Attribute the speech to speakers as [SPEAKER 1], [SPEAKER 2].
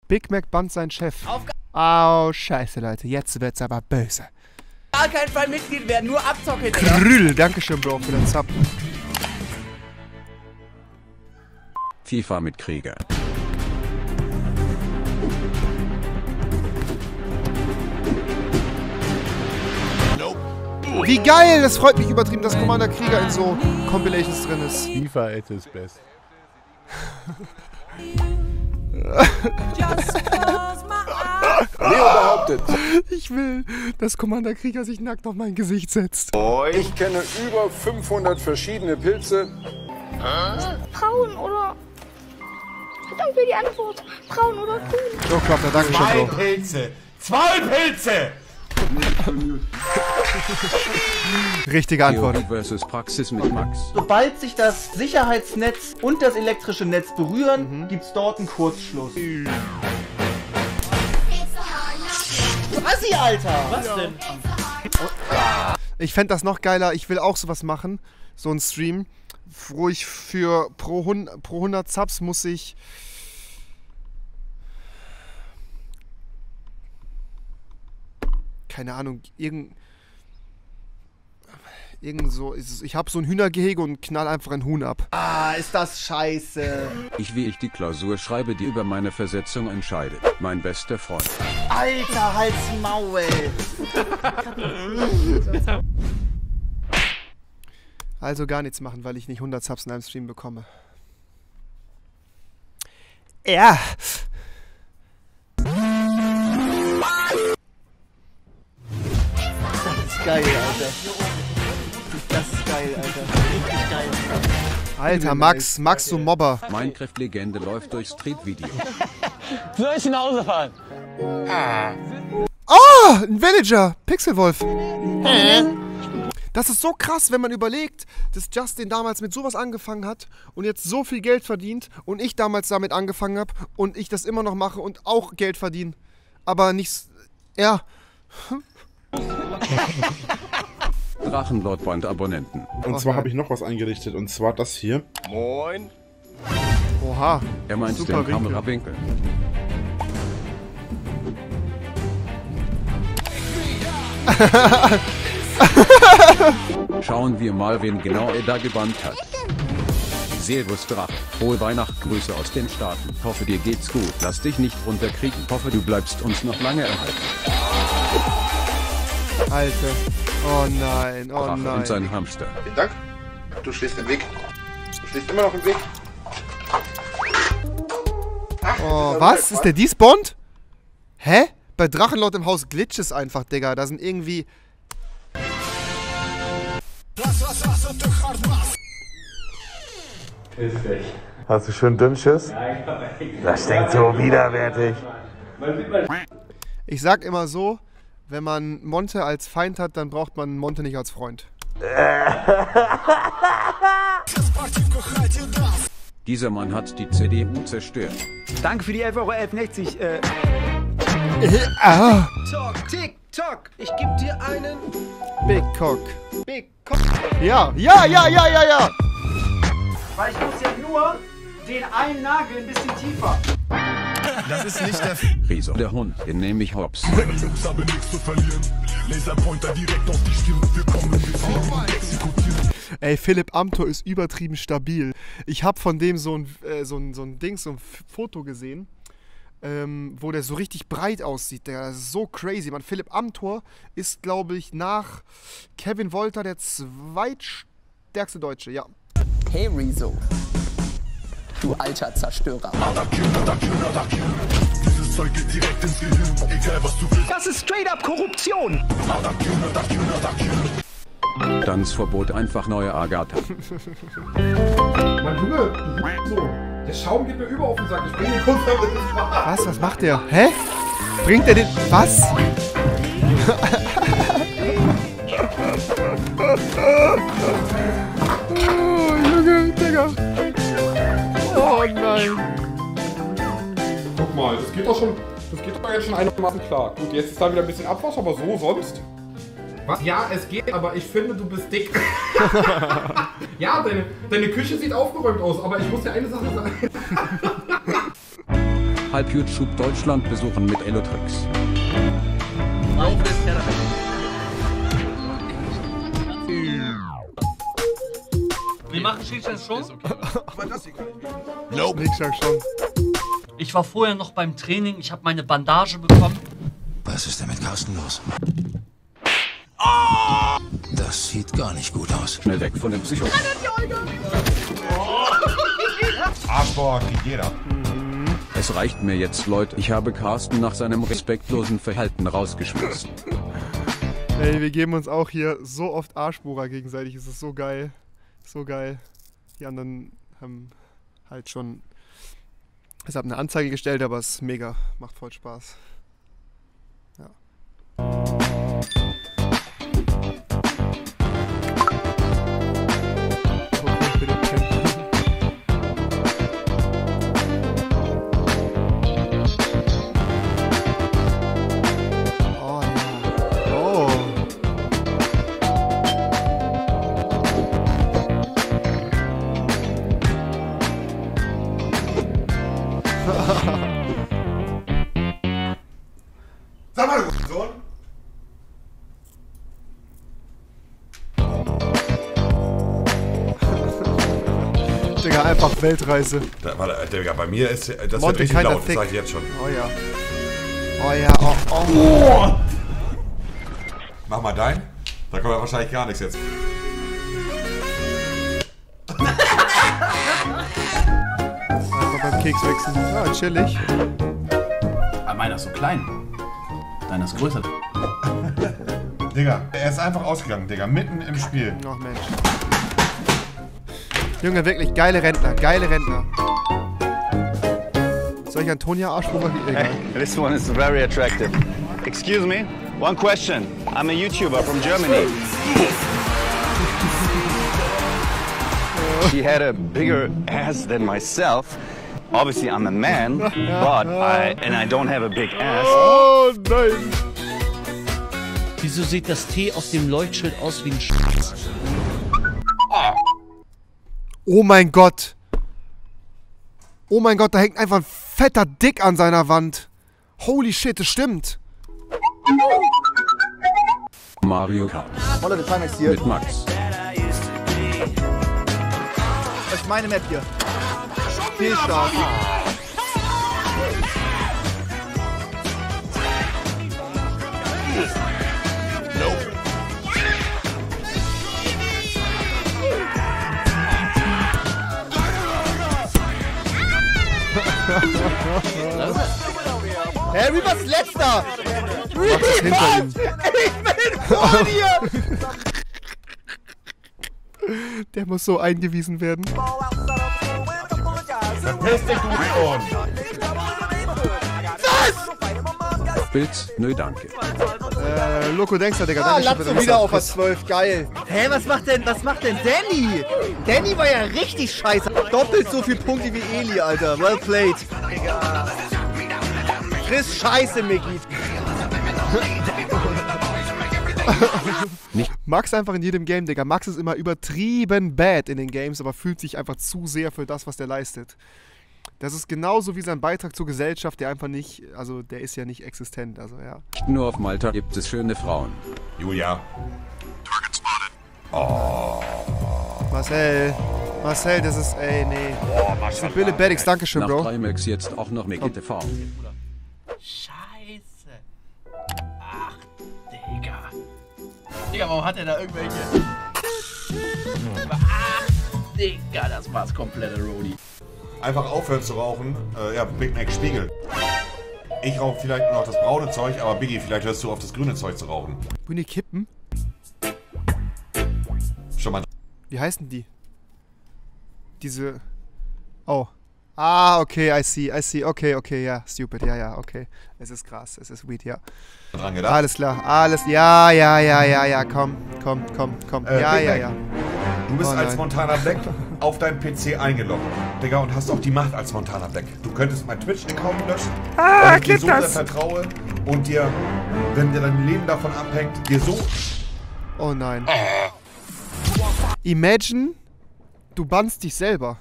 [SPEAKER 1] Big Mac bannt seinen Chef. Au, scheiße, Leute. Jetzt wird's aber böse.
[SPEAKER 2] Gar keinen Fall Mitglied werden, nur abzocken.
[SPEAKER 1] Krüll, dankeschön, Bro, für den Sub.
[SPEAKER 3] FIFA mit Krieger.
[SPEAKER 1] Wie geil! Das freut mich übertrieben, dass Commander Krieger in so Compilations drin ist.
[SPEAKER 4] FIFA at its best.
[SPEAKER 5] Leo behauptet.
[SPEAKER 1] Ich will, dass Commander Krieger sich nackt auf mein Gesicht setzt.
[SPEAKER 5] Ich kenne über 500 verschiedene Pilze.
[SPEAKER 6] Braun oder... Danke für die Antwort. Braun oder grün.
[SPEAKER 1] So, Klopfer, danke schön, Bro.
[SPEAKER 2] Pilze! 2 Pilze!
[SPEAKER 1] Richtige Antwort.
[SPEAKER 3] Theorie versus Praxis mit Max.
[SPEAKER 2] Sobald sich das Sicherheitsnetz und das elektrische Netz berühren, gibt's dort einen Kurzschluss. Assi, Alter! Was denn?
[SPEAKER 1] Ich fände das noch geiler. Ich will auch sowas machen. So ein Stream, wo ich für pro 100 Subs muss ich... Keine Ahnung, irgend so... Ich habe so ein Hühnergehege und knall einfach ein Huhn ab.
[SPEAKER 2] Ah, ist das scheiße.
[SPEAKER 3] Wie ich die Klausur schreibe, die über meine Versetzung entscheidet. Mein bester Freund.
[SPEAKER 2] Alter, halt's Maul.
[SPEAKER 1] Also gar nichts machen, weil ich nicht 100 Subs in einem Stream bekomme. Ja.
[SPEAKER 2] Das ist geil, Alter. Das ist geil, Alter. Richtig geil.
[SPEAKER 1] Alter, Max, du Mobber.
[SPEAKER 3] Minecraft-Legende läuft durch Street-Video.
[SPEAKER 7] Soll ich nach Hause fahren?
[SPEAKER 1] Oh, ein Villager. Pixelwolf. Das ist so krass, wenn man überlegt, dass Justin damals mit sowas angefangen hat und jetzt so viel Geld verdient und ich damals damit angefangen habe und ich das immer noch mache und auch Geld verdiene. Aber nichts... Ja.
[SPEAKER 3] Drachenlord-Band-Abonnenten.
[SPEAKER 4] Und zwar habe ich noch was eingerichtet, und zwar das hier.
[SPEAKER 5] Moin.
[SPEAKER 1] Oha.
[SPEAKER 3] Er meint
[SPEAKER 1] Super
[SPEAKER 3] den Kamerawinkel. Schauen wir mal, wen genau er da gebannt hat. Servus Drache, frohe Weihnachtsgrüße aus den Staaten. Hoffe dir geht's gut, lass dich nicht runterkriegen. Hoffe du bleibst uns noch lange erhalten.
[SPEAKER 1] Alter. Oh nein, oh
[SPEAKER 3] Drache
[SPEAKER 1] nein.
[SPEAKER 3] und sein Hamster.
[SPEAKER 5] Vielen Dank. Du stehst im Weg. Du stehst immer noch im Weg. Ach,
[SPEAKER 1] Oh, was? Ist der despawned? Hä? Bei Drachenlord im Haus Glitches einfach, Digga. Da sind irgendwie...
[SPEAKER 8] Hast du schön Dünnschiss? Das stinkt so widerwärtig.
[SPEAKER 1] Ich sag immer so, wenn man Monte als Feind hat, dann braucht man Monte nicht als Freund.
[SPEAKER 3] Dieser Mann hat die CDU zerstört.
[SPEAKER 2] Danke für die 11,11 €.
[SPEAKER 1] Ah,
[SPEAKER 2] TikTok. Ich geb dir einen
[SPEAKER 1] Big Cock.
[SPEAKER 2] Big Cock.
[SPEAKER 1] Ja.
[SPEAKER 2] Weil ich muss ja nur den einen Nagel ein bisschen tiefer.
[SPEAKER 5] Das ist nicht der...
[SPEAKER 3] Riso, der Hund, den nehme ich hops.
[SPEAKER 1] Ey, Philipp Amthor ist übertrieben stabil. Ich hab von dem so ein Foto gesehen, wo der so richtig breit aussieht. Das ist so crazy, man. Philipp Amthor ist, glaube ich, nach Kevin Wolter der zweitstärkste Deutsche, ja.
[SPEAKER 9] Hey Rezo, du alter Zerstörer.
[SPEAKER 2] Das ist straight up Korruption.
[SPEAKER 3] Tanzverbot einfach neue Agatha.
[SPEAKER 10] Mein Junge, so. Der Schaum geht mir über auf den Sack. Ich bring den kurz damit ins Bad.
[SPEAKER 1] Was macht der? Hä? Bringt er den... Was? Oh, Junge, Digga. Oh nein.
[SPEAKER 10] Guck mal, das geht doch jetzt schon einigermaßen klar. Gut, jetzt ist da wieder ein bisschen Abwasch, aber so sonst. Was? Ja, es geht, aber ich finde, du bist dick. Ja, deine Küche sieht aufgeräumt aus, aber ich muss dir eine Sache sagen.
[SPEAKER 3] Halb YouTube Deutschland besuchen mit Elotrix.
[SPEAKER 11] Wir machen Shisha schon?
[SPEAKER 1] Nope. Ich sag schon.
[SPEAKER 11] Ich war vorher noch beim Training, ich habe meine Bandage bekommen.
[SPEAKER 12] Was ist denn mit Carsten los? Oh! Das sieht gar nicht gut aus.
[SPEAKER 3] Schnell weg von dem Psycho.
[SPEAKER 10] Arschbohr geht jeder.
[SPEAKER 3] Es reicht mir jetzt, Leute. Ich habe Carsten nach seinem respektlosen Verhalten rausgeschmissen.
[SPEAKER 1] Ey, wir geben uns auch hier so oft Arschbohrer gegenseitig. Es ist so geil. So geil. Die anderen haben halt schon... Ich habe eine Anzeige gestellt, aber es ist mega. Macht voll Spaß. Ja.
[SPEAKER 5] Sag mal, du Sohn.
[SPEAKER 1] Digga, einfach Weltreise.
[SPEAKER 5] Digga, bei mir ist das
[SPEAKER 1] Monte
[SPEAKER 5] richtig
[SPEAKER 1] keiner
[SPEAKER 5] laut, das
[SPEAKER 1] Thick.
[SPEAKER 5] sag ich jetzt schon.
[SPEAKER 1] Oh ja. Oh ja, oh.
[SPEAKER 5] Mach mal dein. Da kommt ja wahrscheinlich gar nichts jetzt.
[SPEAKER 1] Einfach beim Keks wechseln. Ja, chillig.
[SPEAKER 13] Aber meiner ist so klein. Deiner ist größer.
[SPEAKER 5] Digga, er ist einfach ausgegangen, Digga, mitten im Spiel.
[SPEAKER 1] Ach Mensch. Junge, wirklich geile Rentner, geile Rentner. Soll ich Antonia Arschbohrer?
[SPEAKER 14] Hey, this one is very attractive. Excuse me, one question. I'm a YouTuber from Germany. She had a bigger ass than myself. Obviously, I'm a man, but I don't have a big ass.
[SPEAKER 1] Oh nein!
[SPEAKER 11] Wieso sieht das T auf dem Leuchtschild aus wie ein Schatz?
[SPEAKER 1] Oh mein Gott! Oh mein Gott, da hängt einfach ein fetter Dick an seiner Wand. Holy shit, das stimmt.
[SPEAKER 3] Mario Kart. Mit Max.
[SPEAKER 2] Das ist meine Map hier. Viel Spaß. Hey, Reaper ist letzter!
[SPEAKER 1] Max ist hinter ihm.
[SPEAKER 2] Ich bin vor dir!
[SPEAKER 1] Der muss so eingewiesen werden.
[SPEAKER 5] Verpiss dich, du Sohn!
[SPEAKER 3] Bild? Nö, danke.
[SPEAKER 1] Loco Denkster, Digga.
[SPEAKER 2] Ah,
[SPEAKER 1] Danke
[SPEAKER 2] Latzo wieder auf was 12, geil. Hä, was macht denn Danny? Danny war ja richtig scheiße. Doppelt so viel Punkte wie Eli, Alter. Well played. Friss Scheiße, Mickey.
[SPEAKER 1] Max einfach in jedem Game, Digga. Max ist immer übertrieben bad in den Games, aber fühlt sich einfach zu sehr für das, was der leistet. Das ist genauso wie sein Beitrag zur Gesellschaft, der einfach nicht, also der ist ja nicht existent, also ja.
[SPEAKER 3] Nur auf Malta gibt es schöne Frauen.
[SPEAKER 5] Julia.
[SPEAKER 1] Marcel, das ist, ey, nee. Oh, Bille Beddix, dankeschön,
[SPEAKER 3] Nach
[SPEAKER 1] Bro.
[SPEAKER 3] 3 Max jetzt auch noch Mickey TV.
[SPEAKER 11] Scheiße. Ach, Digga. Digga, warum hat er da irgendwelche... Ach, Digga, das war's komplette Roadie.
[SPEAKER 5] Einfach aufhören zu rauchen. Ja, Big Mac Spiegel. Ich rauche vielleicht nur noch das braune Zeug, aber Biggie, vielleicht hörst du auf, das grüne Zeug zu rauchen.
[SPEAKER 1] Grüne Kippen?
[SPEAKER 5] Schon mal.
[SPEAKER 1] Wie heißen die? Diese... Oh. Ah, okay, I see. Okay, ja, stupid, ja, okay. Es ist krass, es ist weed, ja.
[SPEAKER 5] Dran gedacht?
[SPEAKER 1] Alles klar, ja, komm. Ja.
[SPEAKER 5] Du bist
[SPEAKER 1] Oh
[SPEAKER 5] als
[SPEAKER 1] nein.
[SPEAKER 5] Montana Black auf deinem PC eingeloggt, Digga, und hast auch die Macht als Montana Black. Du könntest meinen Twitch-Account löschen, weil ich dir so sehr vertraue und dir, wenn dir dein Leben davon abhängt, dir so...
[SPEAKER 1] Oh nein. Imagine, du bannst dich selber.